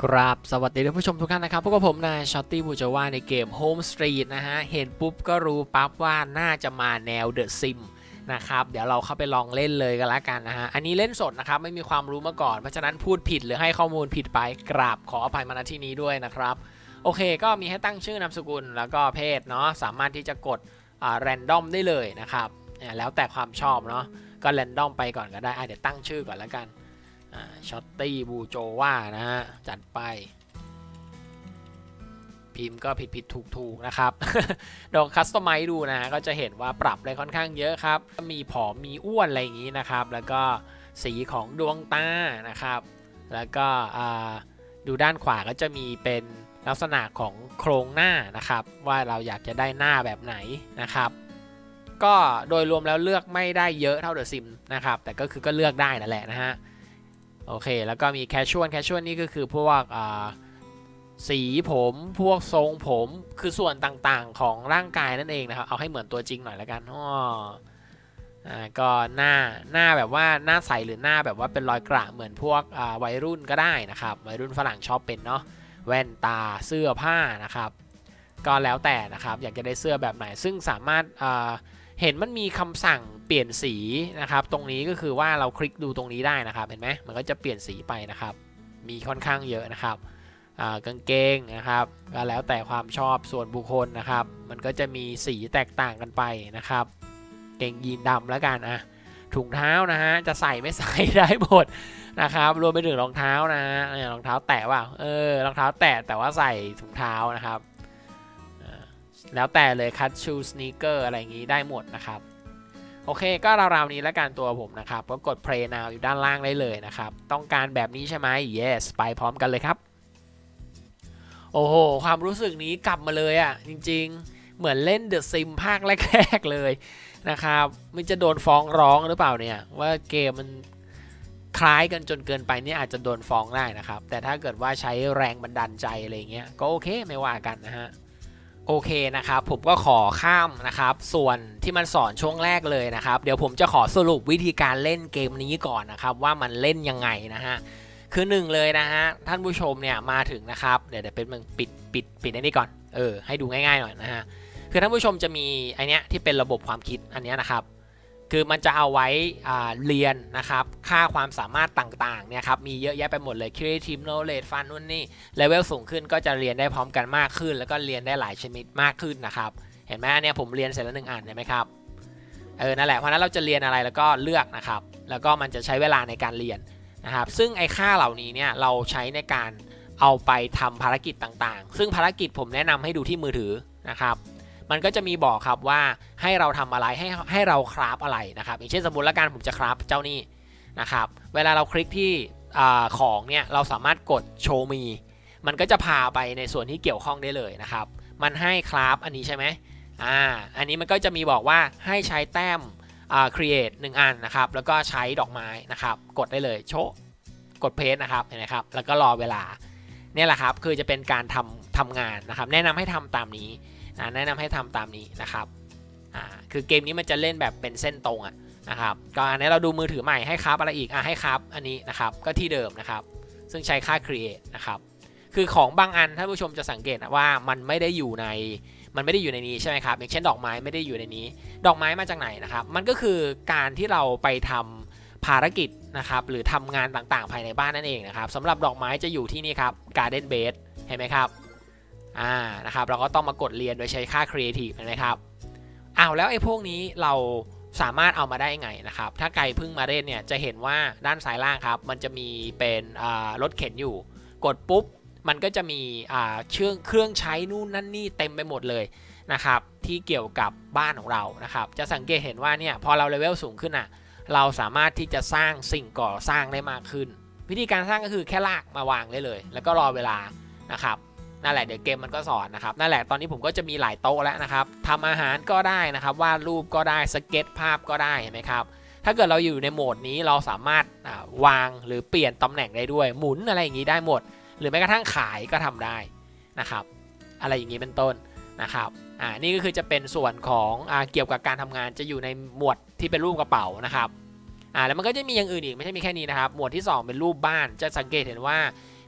ครับสวัสดีท่านผู้ชมทุกท่านนะครับพวกกับผมนายช็อตตี้บูจาวาในเกม Home Street นะฮะเห็นปุ๊บก็รู้ปั๊บว่าน่าจะมาแนว The Sim นะครับเดี๋ยวเราเข้าไปลองเล่นเลยกันละกันนะฮะอันนี้เล่นสดนะครับไม่มีความรู้มาก่อนเพราะฉะนั้นพูดผิดหรือให้ข้อมูลผิดไปกราบขออภัยมาณที่นี้ด้วยนะครับโอเคก็มีให้ตั้งชื่อนามสกุลแล้วก็เพศเนาะสามารถที่จะกดแรนดอมได้เลยนะครับแล้วแต่ความชอบเนาะก็แรนดอมไปก่อนก็ได้เดี๋ยวตั้งชื่อก่อนแล้วกันช็อตตี้บูโจว่านะฮะจัดไปพิมพ์ก็ผิดถูกนะครับลองคัสตอมไมซ์ดูนะก็จะเห็นว่าปรับได้ค่อนข้างเยอะครับมีผอมมีอ้วนอะไรอย่างนี้นะครับแล้วก็สีของดวงตานะครับแล้วก็ดูด้านขวาก็จะมีเป็นลักษณะของโครงหน้านะครับว่าเราอยากจะได้หน้าแบบไหนนะครับก็โดยรวมแล้วเลือกไม่ได้เยอะเท่าเดอะซิมนะครับแต่ก็คือก็เลือกได้นั่นแหละนะฮะโอเคแล้วก็มีแคชชวลนี่ก็คือพวกสีผมพวกทรงผมคือส่วนต่างๆของร่างกายนั่นเองนะครับเอาให้เหมือนตัวจริงหน่อยแล้วกันก็หน้าแบบว่าหน้าใสหรือหน้าแบบว่าเป็นรอยกระเหมือนพวกวัยรุ่นก็ได้นะครับวัยรุ่นฝรั่งชอบเป็นเนาะแว่นตาเสื้อผ้านะครับก็แล้วแต่นะครับอยากจะได้เสื้อแบบไหนซึ่งสามารถเห็นมันมีคำสั่งเปลี่ยนสีนะครับตรงนี้ก็คือว่าเราคลิกดูตรงนี้ได้นะครับเห็นไหมมันก็จะเปลี่ยนสีไปนะครับมีค่อนข้างเยอะนะครับกางเกงนะครับก็แล้วแต่ความชอบส่วนบุคคลนะครับมันก็จะมีสีแตกต่างกันไปนะครับเกงยีนดำแล้วกันถุงเท้านะฮะจะใส่ไม่ใส่ได้หมดนะครับรวมไปถึงรองเท้านะรองเท้าแตะว่ารองเท้าแตะแต่ว่าใส่ถุงเท้านะครับแล้วแต่เลยคัตชูสเนคเกอร์อะไรอย่างนี้ได้หมดนะครับโอเคก็ราวๆนี้แล้วกันตัวผมนะครับก็กด play now อยู่ด้านล่างได้เลยนะครับต้องการแบบนี้ใช่ไหม yes ไปพร้อมกันเลยครับโอ้โหความรู้สึกนี้กลับมาเลยจริงๆเหมือนเล่น The Sim ภาคแรกๆเลยนะครับมันจะโดนฟ้องร้องหรือเปล่าเนี่ยว่าเกมมันคล้ายกันจนเกินไปเนี่ยอาจจะโดนฟ้องได้นะครับแต่ถ้าเกิดว่าใช้แรงบันดาลใจอะไรเงี้ยก็โอเคไม่ว่ากันนะฮะโอเคนะครับผมก็ขอข้ามนะครับส่วนที่มันสอนช่วงแรกเลยนะครับเดี๋ยวผมจะขอสรุปวิธีการเล่นเกมนี้ก่อนนะครับว่ามันเล่นยังไงนะฮะคือหนึ่งเลยนะฮะท่านผู้ชมเนี่ยมาถึงนะครับเดี๋ยวเป็นมึงปิดอันนี้ก่อนให้ดูง่ายๆหน่อยนะฮะคือท่านผู้ชมจะมีไอเนี้ยที่เป็นระบบความคิดอันนี้นะครับคือมันจะเอาไว้เรียนนะครับค่าความสามารถต่างๆเนี่ยครับมีเยอะแยะไปหมดเลย Creative Knowledge Fun นู่นนี่เลเวลสูงขึ้นก็จะเรียนได้พร้อมกันมากขึ้นแล้วก็เรียนได้หลายชนิดมากขึ้นนะครับเห็นไหมอันนี้ผมเรียนเสร็จแล้ว1 อันเห็นไหมครับนั่นแหละเพราะนั้นเราจะเรียนอะไรแล้วก็เลือกนะครับแล้วก็มันจะใช้เวลาในการเรียนนะครับซึ่งไอ้ค่าเหล่านี้เนี่ยเราใช้ในการเอาไปทำภารกิจต่างๆซึ่งภารกิจผมแนะนำให้ดูที่มือถือนะครับมันก็จะมีบอกครับว่าให้เราทำอะไรให้เราคราฟอะไรนะครับอย่างเช่นสมมติละกันผมจะคราฟเจ้านี่นะครับเวลาเราคลิกที่ของเนี่ยเราสามารถกดโชว์มีมันก็จะพาไปในส่วนที่เกี่ยวข้องได้เลยนะครับมันให้คราฟอันนี้ใช่ไหมอันนี้มันก็จะมีบอกว่าให้ใช้แต้มcreate 1 อันนะครับแล้วก็ใช้ดอกไม้นะครับกดได้เลยโชว์กดเพจนะครับเห็นไหมครับแล้วก็รอเวลาเนี่ยแหละครับคือจะเป็นการทำงานนะครับแนะนำให้ทำตามนี้แนะนำให้ทำตามนี้นะครับคือเกมนี้มันจะเล่นแบบเป็นเส้นตรงนะครับก็อันนี้เราดูมือถือใหม่ให้ครับอะไรอีกให้ครับอันนี้นะครับก็ที่เดิมนะครับซึ่งใช้ค่า create นะครับคือของบางอันท่านผู้ชมจะสังเกตว่ามันไม่ได้อยู่ในนี้ใช่ไหมครับอย่างเช่นดอกไม้ไม่ได้อยู่ในนี้ดอกไม้มาจากไหนนะครับมันก็คือการที่เราไปทำภารกิจนะครับหรือทำงานต่างๆภายในบ้านนั่นเองนะครับสำหรับดอกไม้จะอยู่ที่นี่ครับ Garden Bed เห็นไหมครับนะครับเราก็ต้องมากดเรียนโดยใช้ค่า Creative เห็นไหมครับแล้วไอ้พวกนี้เราสามารถเอามาได้ไงนะครับถ้าไกลพึ่งมาเล่นเนี่ยจะเห็นว่าด้านซ้ายล่างครับมันจะมีเป็นรถเข็นอยู่กดปุ๊บมันก็จะมีเครื่องใช้นู่นนั่นนี่เต็มไปหมดเลยนะครับที่เกี่ยวกับบ้านของเรานะครับจะสังเกตเห็นว่าเนี่ยพอเราเลเวลสูงขึ้นเราสามารถที่จะสร้างสิ่งก่อสร้างได้มากขึ้นวิธีการสร้างก็คือแค่ลากมาวางได้เลยแล้วก็รอเวลานะครับนั่นแหละเดี๋ยวเกมมันก็สอนนะครับนั่นแหละตอนนี้ผมก็จะมีหลายโต๊ะแล้วนะครับทำอาหารก็ได้นะครับวาดรูปก็ได้สเก็ตภาพก็ได้เห็นไหมครับถ้าเกิดเราอยู่ในโหมดนี้เราสามารถวางหรือเปลี่ยนตำแหน่งได้ด้วยหมุนอะไรอย่างนี้ได้หมดหรือแม้กระทั่งขายก็ทำได้นะครับอะไรอย่างนี้เป็นต้นนะครับนี่ก็คือจะเป็นส่วนของเกี่ยวกับการทำงานจะอยู่ในหมวดที่เป็นรูปกระเป๋านะครับแล้วมันก็จะมีอย่างอื่นอีกไม่ใช่มีแค่นี้นะครับหมวดที่2เป็นรูปบ้านจะสังเกตเห็นว่า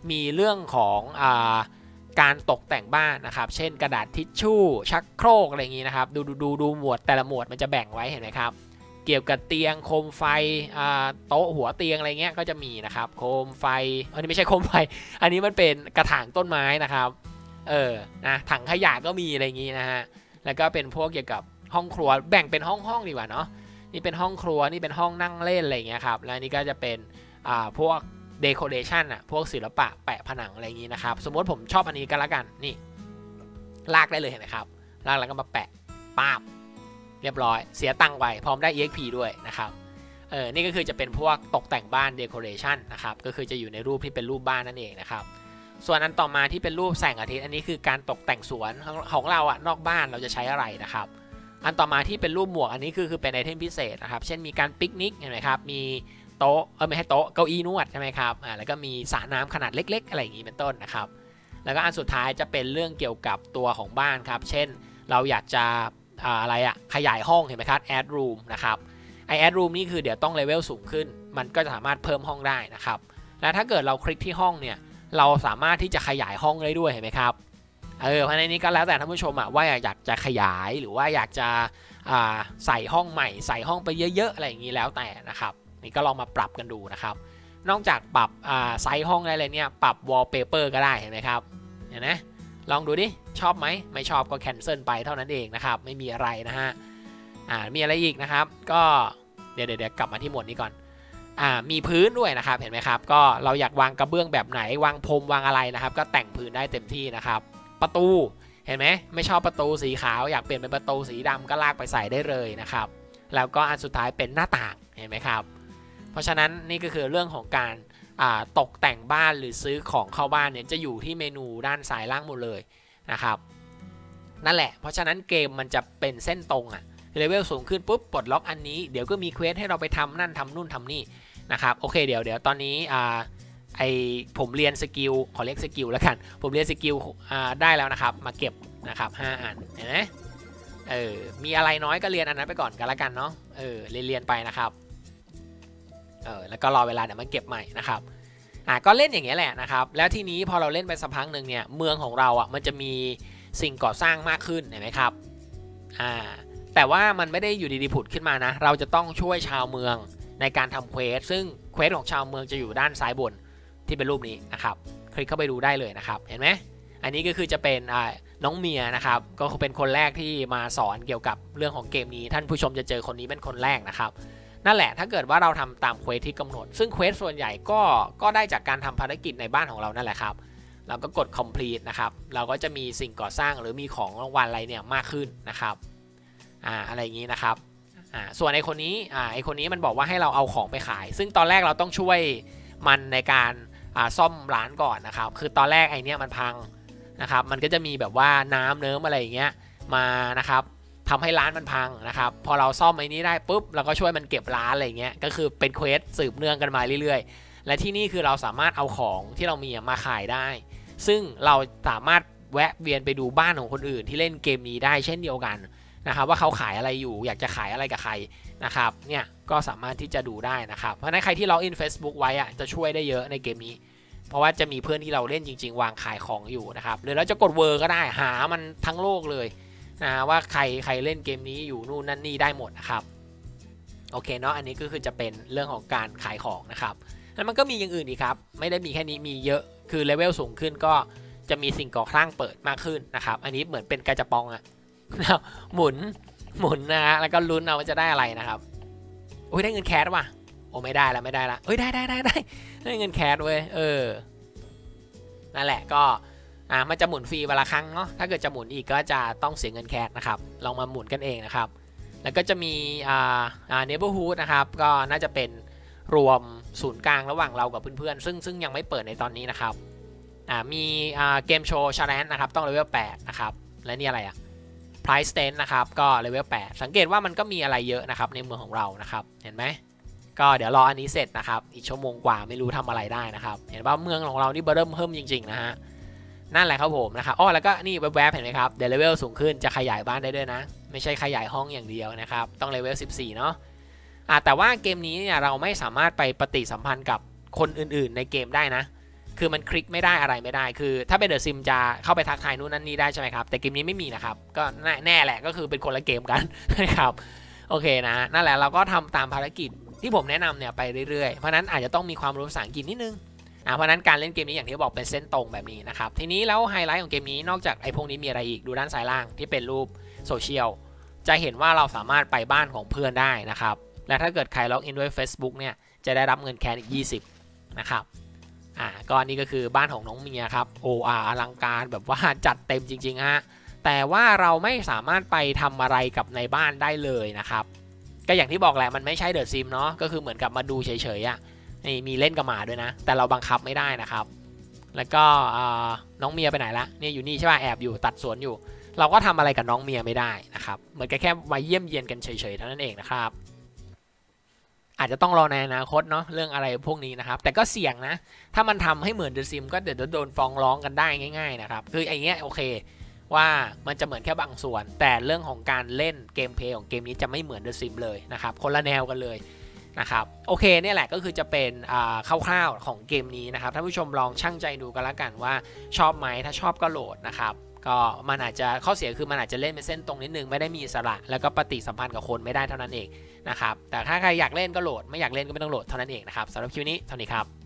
มีเรื่องของการตกแต่งบ้านนะครับเช่นกระดาษทิชชู่ชักโครกอะไรอย่างนี้นะครับดูหมวดแต่ละหมวดมันจะแบ่งไว้เห็นไหมครับเกี่ยวกับเตียงโคมไฟโต๊ะหัวเตียงอะไรเงี้ยก็จะมีนะครับโคมไฟอันนี้ไม่ใช่โคมไฟอันนี้มันเป็นกระถางต้นไม้นะครับนะถังขยะก็มีอะไรอย่างนี้นะฮะแล้วก็เป็นพวกเกี่ยวกับห้องครัวแบ่งเป็นห้องดีกว่าเนาะนี่เป็นห้องครัวนี่เป็นห้องนั่งเล่นอะไรอย่างเงี้ยครับแล้วนี่ก็จะเป็นพวกเดคอเรชันพวกศิลปะแปะผนังอะไรอย่างนี้นะครับสมมติผมชอบอันนี้ก็แล้วกันนี่ลากได้เลยเห็นไหมครับลากแล้วก็มาแปะป๊าบเรียบร้อยเสียตังค์ไปพร้อมได้ EXP ด้วยนะครับนี่ก็คือจะเป็นพวกตกแต่งบ้านเดคอเรชันนะครับก็คือจะอยู่ในรูปที่เป็นรูปบ้านนั่นเองนะครับส่วนอันต่อมาที่เป็นรูปแสงอาทิตย์อันนี้คือการตกแต่งสวนของเรานอกบ้านเราจะใช้อะไรนะครับอันต่อมาที่เป็นรูปหมวกอันนี้คือเป็นไอเทมพิเศษนะครับเช่นมีการปิกนิกเห็นไหมครับมีโต๊ะไม่ให้โต๊ะเก้าอี้นวดใช่ไหมครับแล้วก็มีสระน้ำขนาดเล็กๆอะไรอย่างนี้เป็นต้นนะครับแล้วก็อันสุดท้ายจะเป็นเรื่องเกี่ยวกับตัวของบ้านครับเช่นเราอยากจะขยายห้องเห็นไหมครับ add room นะครับadd room นี่คือเดี๋ยวต้องเลเวลสูงขึ้นมันก็จะสามารถเพิ่มห้องได้นะครับและถ้าเกิดเราคลิกที่ห้องเนี่ยเราสามารถที่จะขยายห้องได้ด้วยเห็นไหมครับเพราะในนี้ก็แล้วแต่ท่านผู้ชมว่าอยากจะขยายหรือว่าอยากจะใส่ห้องใหม่ใส่ห้องไปเยอะๆอะไรอย่างนี้แล้วแต่นะครับนี่ก็ลองมาปรับกันดูนะครับนอกจากปรับไซส์ห้องได้เลยเนี่ยปรับวอลเปเปอร์ก็ได้เห็นไหมครับเห็นไหมลองดูดิชอบไหมไม่ชอบก็แคนเซิลไปเท่านั้นเองนะครับไม่มีอะไรนะฮะมีอะไรอีกนะครับก็เดี๋ยวกลับมาที่หมวดนี้ก่อนมีพื้นด้วยนะครับเห็นไหมครับก็เราอยากวางกระเบื้องแบบไหนวางพรมวางอะไรนะครับก็แต่งพื้นได้เต็มที่นะครับประตูเห็นไหมไม่ชอบประตูสีขาวอยากเปลี่ยนเป็นประตูสีดำก็ลากไปใส่ได้เลยนะครับแล้วก็อันสุดท้ายเป็นหน้าต่างเห็นไหมครับเพราะฉะนั้นนี่ก็คือเรื่องของการตกแต่งบ้านหรือซื้อของเข้าบ้านเนี่ยจะอยู่ที่เมนูด้านซ้ายล่างหมดเลยนะครับนั่นแหละเพราะฉะนั้นเกมมันจะเป็นเส้นตรงเลเวลสูงขึ้นปุ๊บปลดล็อกอันนี้เดี๋ยวก็มีเควสให้เราไปทำนั่นทำนู่นทำนี่นะครับโอเคเดี๋ยวตอนนี้ผมเรียนสกิลขอเรียกสกิลแล้วกันผมเรียนสกิลได้แล้วนะครับมาเก็บนะครับ5อันเห็นไหมมีอะไรน้อยก็เรียนอันนั้นไปก่อนกันแล้วกันเนาะเรียนไปนะครับแล้วก็รอเวลาเดี๋ยวมันเก็บใหม่นะครับก็เล่นอย่างเงี้ยแหละนะครับแล้วทีนี้พอเราเล่นไปสักพักหนึ่งเนี่ยเมืองของเรามันจะมีสิ่งก่อสร้างมากขึ้นเห็นไหมครับแต่ว่ามันไม่ได้อยู่ดีๆผุดขึ้นมานะเราจะต้องช่วยชาวเมืองในการทำเควสซึ่งเควสของชาวเมืองจะอยู่ด้านซ้ายบนที่เป็นรูปนี้นะครับคลิกเข้าไปดูได้เลยนะครับเห็นไหมอันนี้ก็คือจะเป็นน้องเมียนะครับก็เป็นคนแรกที่มาสอนเกี่ยวกับเรื่องของเกมนี้ท่านผู้ชมจะเจอคนนี้เป็นคนแรกนะครับนั่นแหละถ้าเกิดว่าเราทำตามเควสที่กำหนดซึ่งเควสส่วนใหญ่ก็ได้จากการทำภารกิจในบ้านของเรานั่นแหละครับเราก็กด complete นะครับเราก็จะมีสิ่งก่อสร้างหรือมีของรางวัลอะไรเนี่ยมากขึ้นนะครับอะไรอย่างนี้นะครับส่วนไอ้คนนี้มันบอกว่าให้เราเอาของไปขายซึ่งตอนแรกเราต้องช่วยมันในการซ่อมร้านก่อนนะครับคือตอนแรกไอ้นี้มันพังนะครับมันก็จะมีแบบว่าน้ำเนิ้มอะไรอย่างเงี้ยมานะครับทำให้ร้านมันพังนะครับพอเราซ่อมไอ้นี้ได้ปุ๊บเราก็ช่วยมันเก็บร้านอะไรเงี้ยก็คือเป็นเควสสืบเนื่องกันมาเรื่อยๆและที่นี่คือเราสามารถเอาของที่เรามีมาขายได้ซึ่งเราสามารถแวะเวียนไปดูบ้านของคนอื่นที่เล่นเกมนี้ได้เช่นเดียวกันนะครับว่าเขาขายอะไรอยู่อยากจะขายอะไรกับใครนะครับเนี่ยก็สามารถที่จะดูได้นะครับเพราะฉะนั้นใครที่ล็อกอิน Facebook ไว้จะช่วยได้เยอะในเกมนี้เพราะว่าจะมีเพื่อนที่เราเล่นจริงๆวางขายของอยู่นะครับหรือเราจะกดเวอร์ก็ได้หามันทั้งโลกเลยว่าใครเล่นเกมนี้อยู่นู่นนั่นนี่ได้หมดนะครับโอเคเนาะอันนี้ก็คือจะเป็นเรื่องของการขายของนะครับแล้วมันก็มีอย่างอื่นอีกครับไม่ได้มีแค่นี้มีเยอะคือเลเวลสูงขึ้นก็จะมีสิ่งก่อสร้างเปิดมากขึ้นนะครับอันนี้เหมือนเป็นกระจับปองหมุนนะฮะแล้วก็ลุ้นเอาว่าจะได้อะไรนะครับโอ้ยได้เงินแคสว่ะโอ้ไม่ได้ละเอ้ยได้เงินแคสเว้ยนั่นแหละก็มันจะหมุนฟรีเวลาครั้งเนาะถ้าเกิดจะหมุนอีกก็จะต้องเสียเงินแคสนะครับลองมาหมุนกันเองนะครับแล้วก็จะมีneighborhood นะครับก็น่าจะเป็นรวมศูนย์กลางระหว่างเรากับเพื่อนๆซึ่งยังไม่เปิดในตอนนี้นะครับมีเกมโชว์ชาเลนจ์นะครับต้องเลเวล8นะครับและนี่อะไรprice stand นะครับก็เลเวล8สังเกตว่ามันก็มีอะไรเยอะนะครับในเมืองของเรานะครับเห็นไหมก็เดี๋ยวรออันนี้เสร็จนะครับอีกชั่วโมงกว่าไม่รู้ทำอะไรได้นะครับเห็นว่าเมืองของเรานี่เริ่มเพิ่มจริงๆนะฮะนั่นแหละครับผมนะครับแล้วก็นี่แวบๆเห็นไหมครับเดี๋ยวเลเวลสูงขึ้นจะขยายบ้านได้ด้วยนะไม่ใช่ขยายห้องอย่างเดียวนะครับต้องเลเวล14เนาะแต่ว่าเกมนี้เนี่ยเราไม่สามารถไปปฏิสัมพันธ์กับคนอื่นๆในเกมได้นะคือมันคลิกไม่ได้อะไรไม่ได้คือถ้าเป็นเดอะซิมจะเข้าไปทักทายนู่นนั่นนี่ได้ใช่ไหมครับแต่เกมนี้ไม่มีนะครับก็แน่แหละก็คือเป็นคนละเกมกันนะครับโอเคนะนั่นแหละเราก็ทำตามภารกิจที่ผมแนะนำเนี่ยไปเรื่อยๆเพราะนั้นอาจจะต้องมีความรู้ภาษาอังกฤษนิดนึงเพราะนั้นการเล่นเกมนี้อย่างที่บอกเป็นเส้นตรงแบบนี้นะครับทีนี้แล้วไฮไลท์ของเกมนี้นอกจากไอ้พวกนี้มีอะไรอีกดูด้านซ้ายล่างที่เป็นรูปโซเชียลจะเห็นว่าเราสามารถไปบ้านของเพื่อนได้นะครับและถ้าเกิดใครล็อกอินด้วย Facebook เนี่ยจะได้รับเงินแคนอีก20นะครับก็นี่ก็คือบ้านของน้องเมียครับอลังการแบบว่าจัดเต็มจริงๆฮะแต่ว่าเราไม่สามารถไปทำอะไรกับในบ้านได้เลยนะครับก็อย่างที่บอกแหละมันไม่ใช่เดอะซิมเนาะก็คือเหมือนกับมาดูเฉยๆนี่มีเล่นกับหมาด้วยนะแต่เราบังคับไม่ได้นะครับแล้วก็น้องเมียไปไหนละเนี่ยอยู่นี่ใช่ป่ะแอบอยู่ตัดสวนอยู่เราก็ทำอะไรกับน้องเมียไม่ได้นะครับเหมือนแค่มาเยี่ยมเยียนกันเฉยๆเท่านั้นเองนะครับอาจจะต้องรอในอนาคตเนาะเรื่องอะไรพวกนี้นะครับแต่ก็เสี่ยงนะถ้ามันทำให้เหมือนเดอะซิมก็เดี๋ยวโดนฟ้องร้องกันได้ง่ายๆนะครับคือไอ้เงี้ยโอเคว่ามันจะเหมือนแค่บางส่วนแต่เรื่องของการเล่นเกมเพลย์ของเกมนี้จะไม่เหมือนเดอะซิมเลยนะครับคนละแนวกันเลยนะครับโอเคเนี่ยแหละก็คือจะเป็นคร่าวๆของเกมนี้นะครับท่านผู้ชมลองชั่งใจดูกันละกันว่าชอบไหมถ้าชอบก็โหลดนะครับก็มันอาจจะข้อเสียคือมันอาจจะเล่นเป็นเส้นตรงนิดนึงไม่ได้มีอิสระแล้วก็ปฏิสัมพันธ์กับคนไม่ได้เท่านั้นเองนะครับแต่ถ้าใครอยากเล่นก็โหลดไม่อยากเล่นก็ไม่ต้องโหลดเท่านั้นเองนะครับสำหรับคลิปนี้เท่านี้ครับ